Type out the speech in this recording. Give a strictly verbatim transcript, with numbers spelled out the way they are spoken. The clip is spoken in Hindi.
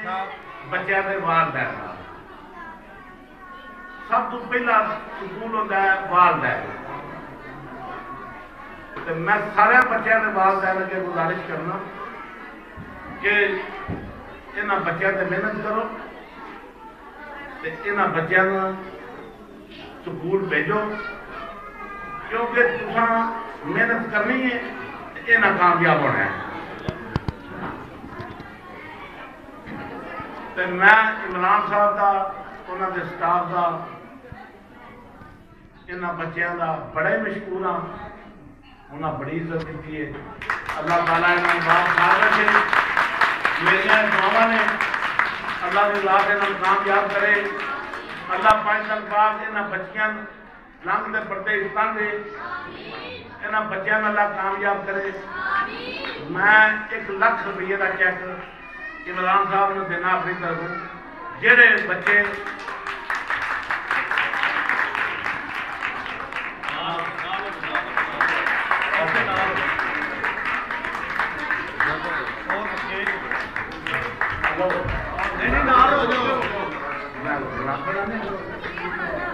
बच्चों के वालदैन नाल। सब तो पहला स्कूल होता है वालदैन। तो मैं सारे बच्चों के वालदैन अगे गुजारिश करना कि इन्होंने बच्चों से मेहनत करो, इन्होंने बच्चों को स्कूल भेजो, क्योंकि तुसा मेहनत करनी है, इन्हें कामयाब होना है। तो मैं इमरान साहब का, उन्होंने स्टाफ का, इन्होंने बच्चों का बड़ा ही मशहूर हाँ। उन्हें बड़ी इज्जत की है। अल्लाह ताला इन्होंने बात खा रखे। मेरिया दुआवां ने अल्लाह की लाख इन्होंने कामयाब करे। अल्लाह पांच साल बाद इन्होंने बच्चियां लंघ के पड़ते तंग इन्होंने बच्चों अल्लाह कामयाब करे। मैं एक लाख रुपये का चैक इमरान साहब ने देना अपनी तरफ। जेड़े बच्चे नहीं नहीं